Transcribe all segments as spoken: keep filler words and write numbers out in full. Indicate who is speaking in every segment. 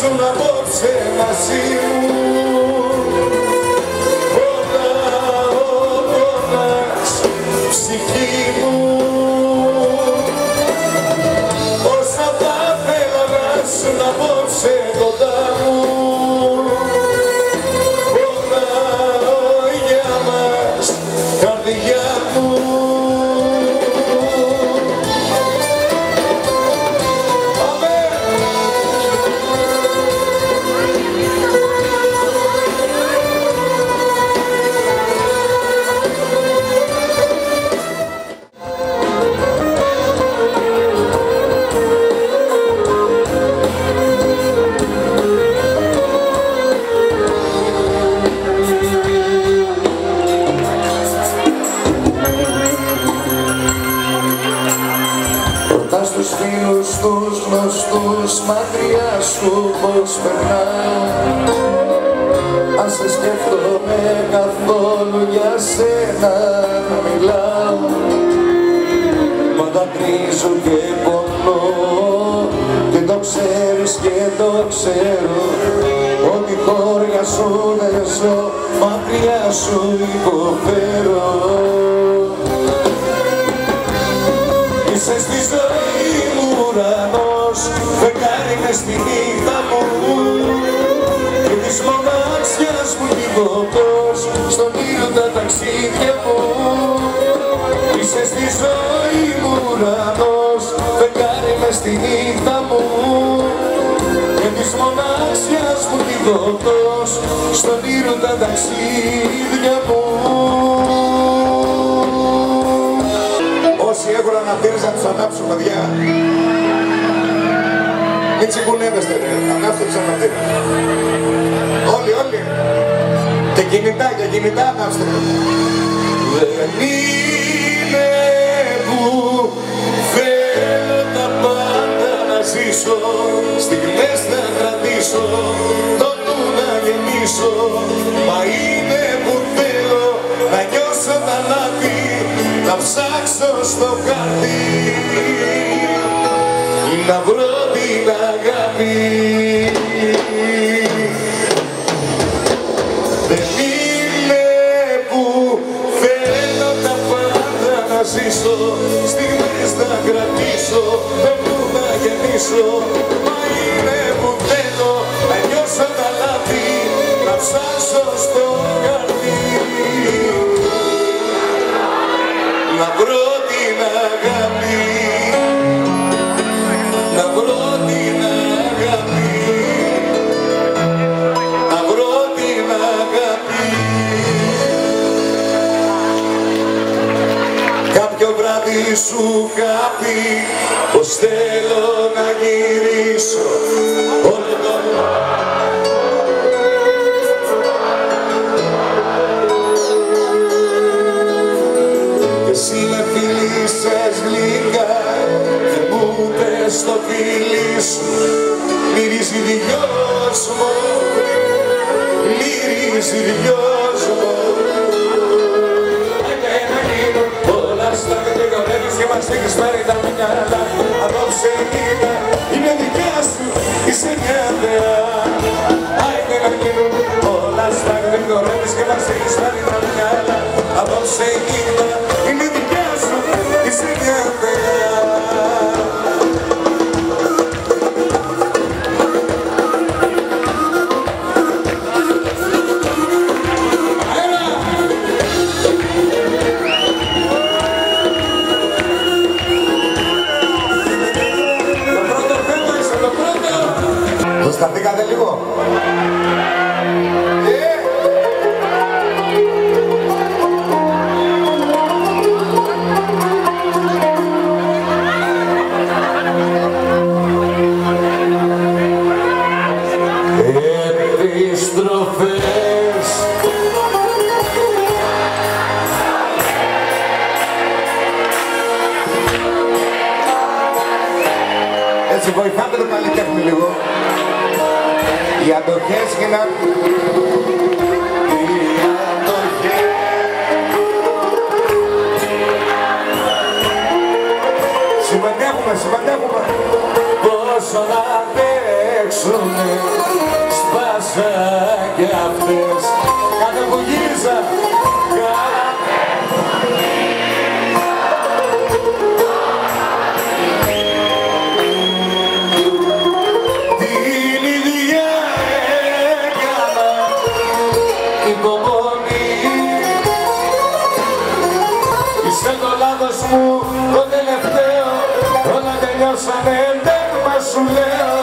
Speaker 1: ήσουν απόψε μαζί μου. Πονάω, πονάς, ψυχή μου. Όσα θα θέλα να ήσουν απόψε κοντά μου. Πονάω για μας, καρδιά μου. Στους φίλους τους γνωστούς μακριά σου πως περνάω. Αν σε σκέφτομαι καθόλου για σένα μιλάω. Μα δακρύζω και πονώ και το ξέρεις και το ξέρω ότι χώρια σου δεν ζω, μακριά σου υποφέρω. Είσαι στη ζωή μου ουρανός, φεγγάρι μες στη νύχτα μου και της μοναξιάς μου κυβωτός στον ήλιο τα ταξίδια μου. Είσαι στη ζωή μου ουρανός, φεγγάρι μες στη νύχτα μου και της μοναξιάς μου κυβωτός στον ήλιο τα ταξίδια μου. Όσοι έχουν αναπτύρες να τους ανάψουν, παιδιά. Μην τσικουνεύεστε, ρε. Ανάψτε τους αναπτύρες. Όλοι, όλοι. Και κινητά, και κινητά ανάψτε. Δεν είναι που θέλω τα πάντα να ζήσω, στιγμές να κρατήσω, το νου να γεμίσω. Μα είναι που θέλω να νιώσω τα λάθη, να ψάξω στο χάρτη, να βρω την αγάπη. Δεν είναι που θέλω τα πάντα να ζήσω, στιγμές να κρατήσω, το να γεννήσω. Μα είναι που θέλω να νιώσω τα λάθη, να ψάξω στο χάρτη, να βρω την αγάπη, να βρω την αγάπη, να βρω την αγάπη. Κάποιο βράδυ σου είχα πει πως θέλω να γυρίσω όλο το εσύ με φίλησες γλυκά και μου πες στο φίλι σου μυρίζει δυος μου, μυρίζει δυος μου. Εμένα γίνουν όλα στα κατηγορεύεις και μας έχεις πάρει τα μυαλά. Απόψε είδα είναι δικιά σου, είσαι μια θεά. Εμένα γίνουν όλα στα κατηγορεύεις και μας έχεις πάρει τα μυαλά. Απόψε είδα είναι δικιά σου, είσαι μια θεά. Σταθήκατε λίγο. Επιστροφές. Έτσι βοηθάτε το καλλιτέχνη λίγο. Οι αντοχές γίναν. Οι αντοχές. Συμμετέχουμε, συμμετέχουμε. Πόσο να αντέξω. παίξουνε, σπάσα και αυτές. Κάνε που γύριζα, την ίδια έκανα υπομονή. Είσαι το λάθος μου το τελευταίο, όλα τελειώσανε, τέρμα σου λέω.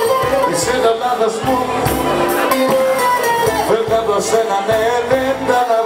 Speaker 1: Είσαι το λάθος μου, φεύγα από σένα, ναι, δεν τα